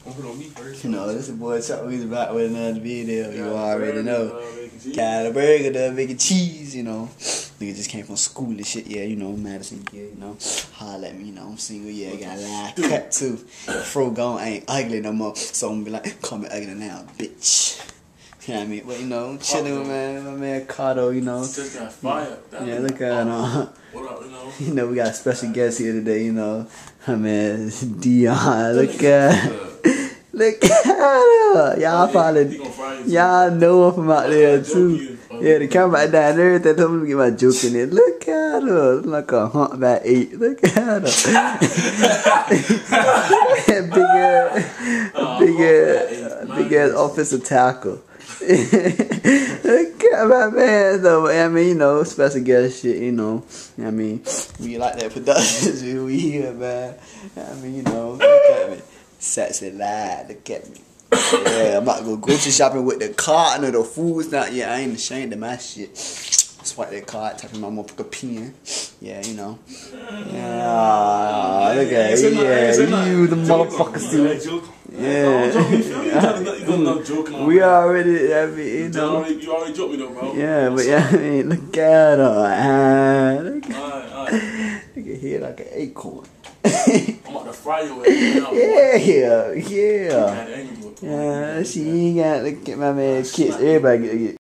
You know, this is boy Chuck. We back with another video. You already know. Got a burger, the mac and cheese. You know, nigga just came from school and shit. Yeah, you know, Madison. Yeah, you know, holla at me. You know, I'm single. Yeah, got a line cut too. Fro gone ain't ugly no more. So I'm gonna be like, call me ugly now, bitch. You know what I mean? But you know, chilling with my man Cardo. You know, just got fired. Yeah, look at what up, you know? You know, we got a special guest here today. You know, my man Dion. Look at. Look at her. Y'all probably, y'all know her from out there too. Yeah, the camera right down there. Everything. Let me get my joke in there. Look at her. Look like a humpback 8. Look at her. big ass offensive tackle. Look at my man though. I mean, you know, special guest shit, you know. I mean, we like that production. We here, man. I mean, you know, look at me. Sexy lad, look at me. Yeah, I'm about to go grocery shopping with the card and the food's not yet. I ain't ashamed of my shit. Swipe that card, type in my motherfucker pen. Yeah, you know. Yeah, look at it. Yeah, you the motherfucker too. Yeah. We already, I mean, you know. You already joked me though, bro. Yeah, but yeah, I mean, look at her. Look at here like an acorn. I'm about to fry your ass. Yeah. Yeah, she ain't got to look at my man kids. Everybody get